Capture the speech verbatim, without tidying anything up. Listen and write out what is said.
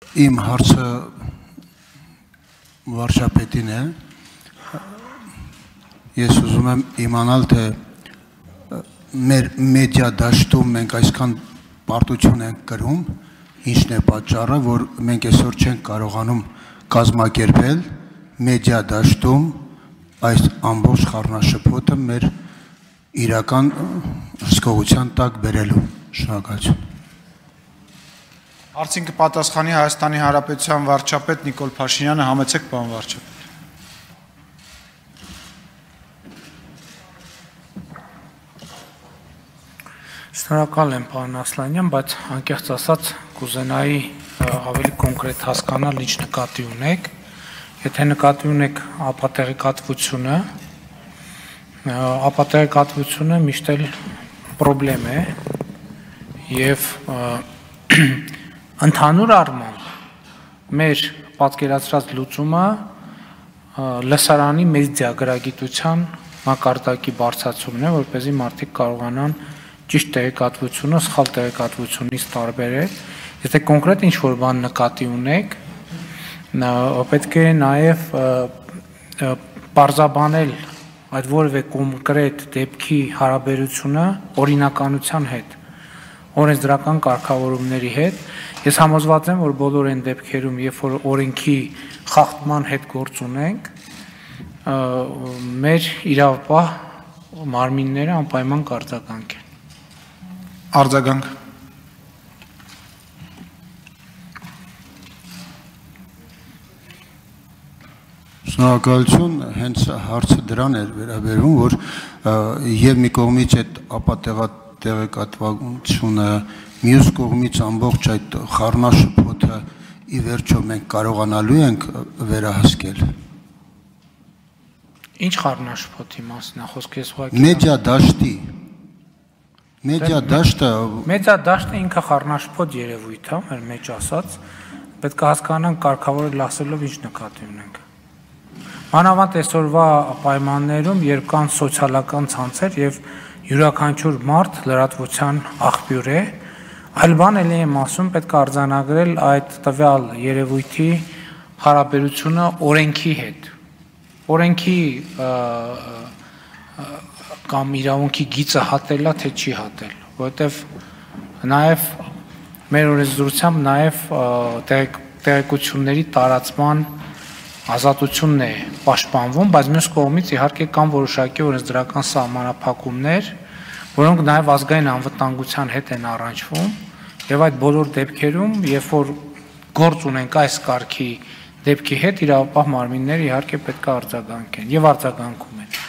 Իմ հարցը վարչապետին է, ես ուզում եմ իմանալ, թե մեր մեդիա դաշտում մենք այսքան պարտություն ենք կրում, ինչն է պատճառը, որ մենք այսօր չենք կարողանում կազմակերպել մեդիա դաշտում այս ամբողջ խառնաշփոթը մեր իրական հսկողության տակ բերելու։ Շնորհակալություն։ Հարցին կպատասխանի Հայաստանի Հանրապետության վարչապետ Նիկոլ Փաշինյանը, համեցեք պարոն վարչապետ։ Շնորհակալ եմ պարոն Ասլանյան, բայց անկեղծ ասած կուզենայի ավելի կոնկրետ հասկանալ ինչ նկատի ունեք։ Եթե նկատի ունեք ապատեղեկատվությունը, ապատեղեկատվությունը միշտ էլ պրոբլեմ է եւ ընդհանուր առմամբ մեր պատկերացրած լուծումը լսարանի մեդիա գրագիտության մակարդակի բարձրացումն է, որպեսզի մարդիկ կարողանան ճիշտ տեղեկատվությունը սխալ տեղեկատվությունից տարբերել։ Եթե կոնկրետ ինչ-որ բան նկատի ունեք, պետք է նաև պարզաբանել այդ որևէ կոնկրետ դեպքի հարաբերությունը օրինականության հետ, օրենսդրական կարգավորումների հետ։ Ես համոզված եմ, որ բոլոր այն դեպքերում, երբ որ օրենքի խախտման հետ գործ ունենք, մեր իրավապահ մարմինները անպայման կարձագանք են։ Արձագանք։ Շնորհակալություն, հենց հարցը դրան էր վերաբերում, որ եւ մի կողմից այդ ապատեղեկատվությունը, մյուս կողմից ամբողջ այդ խառնաշփոթը ի վերջո մենք կարողանալու ենք վերահսկել։ Ինչ խառնաշփոթի մասն է խոսքը ես ուղղակի մեդիա դաշտի մեդիա դաշտը մեդիա դաշտը ինքը խառնաշփոթ երևույթ է, մեր մեջ ասած, պետք է հասկանանք կարգավորել ասելով ինչ նկատի ունենք։ Մանավանդ այսօրվա պայմաններում, երբ կան սոցիալական ցանցեր եւ յուրաքանչյուր մարդ լրատվության աղբյուր է, այլ բան էլ եմ ասում, պետք է արձանագրել այդ տվյալ երևույթի հարաբերությունը օրենքի հետ։ Օրենքի կամ իրավունքի գիծը հատելա, թե չի հատել, որովհետև նաև մեր օրենսդրությամբ նաև տեղեկությունների տարածման ազատությունն է պաշտպանվում, բայց մյուս կողմից իհարկե կան որոշակի օրենսդրական սահմանափակումներ, որոնք նաև ազգային անվտանգության հետ են առնչվում, եւ այդ բոլոր դեպքերում, երբ որ գործ ունենք այս կարգի դեպքի հետ, իրավապահ մարմինները իհարկե պետք է արձագանքեն եւ արձագանքում են։